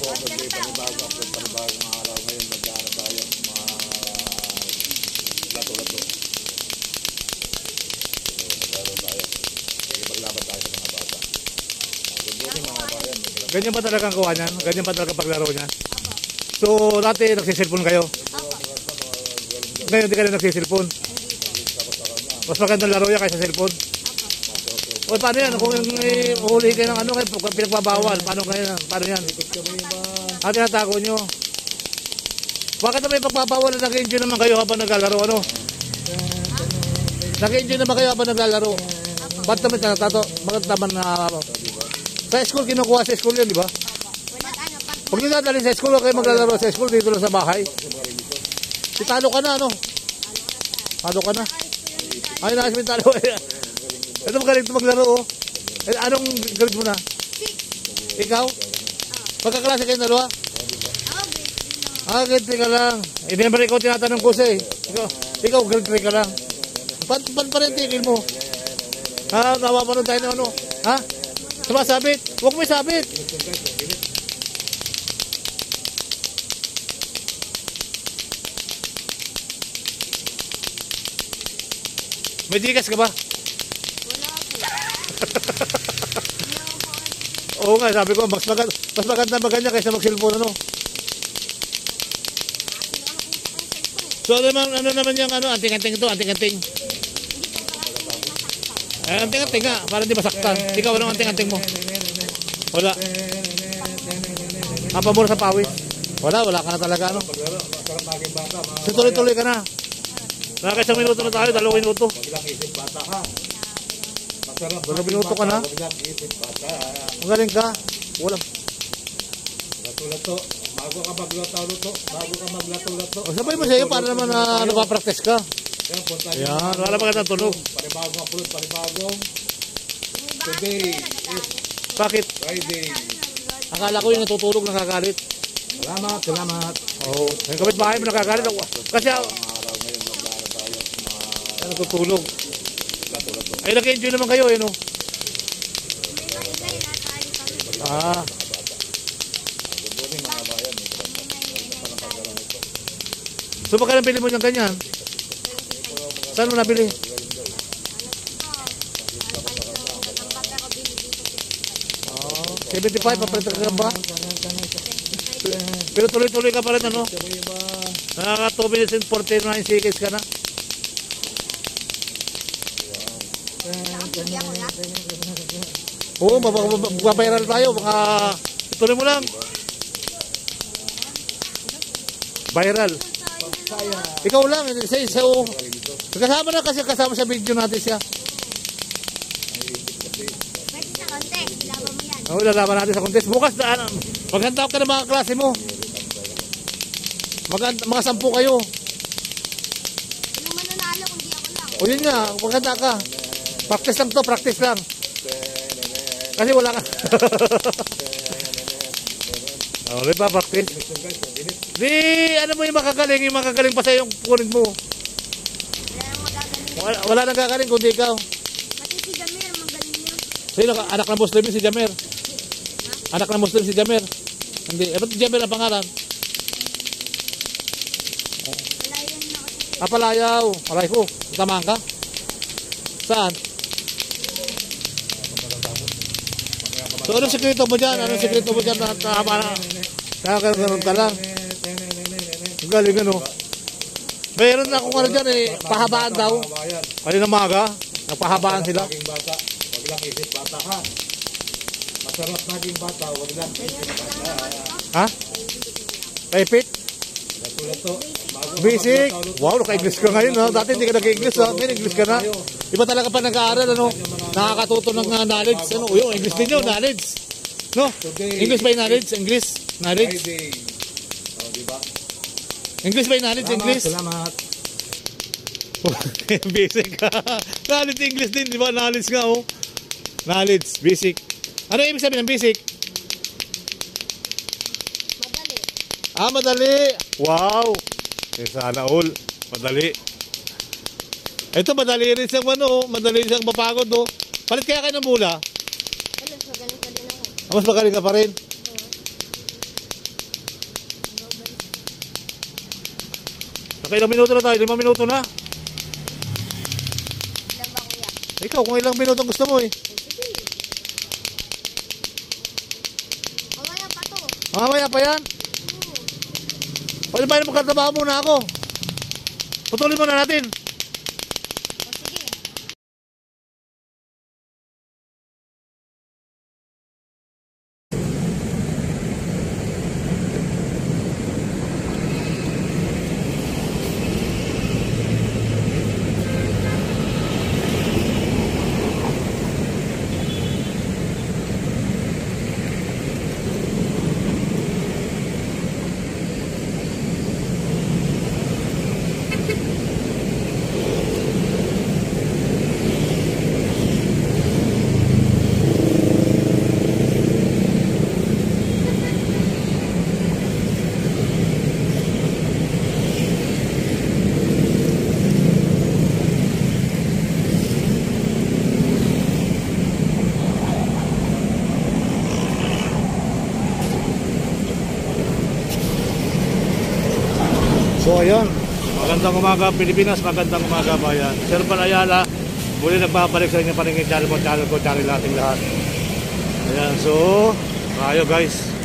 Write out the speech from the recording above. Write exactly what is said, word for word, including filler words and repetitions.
po, pag-ibig panibago ako, panibagong araw ngayon, mag-aaral tayo, mga lato-lato. So, mag-aaral tayo. Sige, maglaban tayo sa mga bata. Good morning mga kabayan. Ganyan ba talaga ang kuha niyan? Ganyan ba talaga paglaro niya? So, dati nagsisilpon kayo? Ngayon di ka na nagsisilpon? Mas magandang laro yan kaysa cellphone? O paano yan? Kung uhuli kayo ng ano, pinagpabawal, paano kayo? Paano yan? Ah, tinatago nyo. Bakit na may pagpapawal na nag-enjoy naman kayo habang naglalaro? Ano? Nag-enjoy naman kayo habang naglalaro? Ba't naman tinatato? Bakit naman na... Sa school, kinukuha sa school yun, di ba? Pag nyo dadalhin sa school, kayo maglalaro sa school, dito lang sa bahay. Talo ka na, ano? Talo ka na. Ay, nakasin talo. Ito magaling ito maglaro, oh. Eh, anong galit mo na? Ikaw? Magkaklase kayo dalawa? Ah, galit ka lang. Eh, di naman ikaw tinatanong ko siya, eh. Ikaw, ikaw galit ka lang. Pan, pan pa rin tigil mo. Ha, nawa pa nun tayo na ano? Ha? Sumasabit? Huwag mo isabit. May digas ka ba? Wala po. Oo nga, sabi ko, mas maganda, mas maganda maganda kaysa mag-cellphone, ano? So, ano naman, ano naman yung ano, anting-anting ito, anting-anting. Eh, anting-anting nga, para hindi masaktan. Ikaw, anong anting-anting mo? Wala. Ang pabor sa pawis? Wala, wala ka na talaga, ano? So, tuloy-tuloy ka na. Nakaka isang minuto na tayo, dalawang minuto. Maglang isip bata ka. Masarap. Dalawang minuto ka na. Maglang isip bata. Magaling ka. Wala. Lato-lato. Bago ka maglato-lato. Bago ka maglato-lato. O, sabay mo sa iyo, para naman na napapractice ka. Yan, punta nyo. Yan, wala pa ka ng tunog. Panibagong upload, panibagong. Today is Bakit? Friday. Akala ko yung natutulog nakagalit. Salamat, salamat. Oo. Yung kapitbahay mo nakagalit. Kasi ay, natutulog. Ay, nag-enjoy naman kayo, eh, no? Ah. So, baka nabili mo yung ganyan? Saan mo nabili? Oh, seventy-five, papalita ka ba? Pero tuloy-tuloy ka pa rin, ano? Nakaka two minutes and forty-nine seconds ka na. Oo, mababayaran tayo. Baka ituloy mo lang. Viral. Ikaw lang. Isa isa o. Kasama na kasi kasama sa video natin siya. Pwede sa contest, ilaban mo yan. Oo, lalaban natin sa contest. Bukas na, maghanda ka ng mga klase mo. Mag mga sampu kayo. Yung mananalo kung di ako lang. O yun nga, maghanda ka. Practice lang to, practice lang. Kasi wala ka. O, di ba, practice? Di, ano mo yung makagaling, yung makagaling pa sa yung kunin mo. Wala nang magagaling. Wala, wala nang kakaling kundi ikaw. Pati si Jamir, magaling niya. Sino ka? Anak ng Muslim si Jamer. Anak ng Muslim si Jamer. Hindi, eh ba't Jamer ang pangalan? Wala yan na kasi. Kapalayaw. Aray ko, tamaan ka? Saan? So, anong sekreto mo dyan? Anong sekreto mo dyan na tama na? Nakakaroon ka lang. Ang galing ano. Mayroon na kung ano dyan eh, pahabaan daw. Kanina maga, nagpahabaan sila. Naging bata, wag lang isip bata ka. Masarap naging bata, wag lang isip bata. Ha? Paipit? Lato-lato. Basic. Wow, naka-English ka ngayon. Ha? Dati hindi ka nag-English. Ha? Ngayon, English ka na. Iba talaga pa nag-aaral. Ano? Nakakatuto ng uh, knowledge. Ano? Uy, English din yun. Knowledge. No? English by knowledge. English. Knowledge. Friday. O, diba? English by knowledge. English. Salamat. Basic ka. Knowledge English din. Di ba? Knowledge nga. Oh. Knowledge. Basic. Ano ibig sabihin ng basic? Madali. Ah, madali. Wow. Eh, sana all. Madali. Ito, madali rin siyang ano, madali rin siyang mapagod, no? Palit kaya kayo ng mula? Alam, magaling ka din ako. Ah, mas magaling ka pa rin. Nakailang minuto na tayo? Lima minuto na. Ilan ba kuya? Ikaw, kung ilang minuto gusto mo eh. Sige. Mamaya pa to. Mamaya pa yan. Oo. Pwede ba yung magkatrabaho muna ako? Putulin muna natin. O sige. So ayun, magandang umaga Pilipinas, magandang umaga bayan. Sir Palayala, muli nagbabalik sa inyo paningin channel mo, channel ko, channel natin lahat. Ayan, so, tayo guys.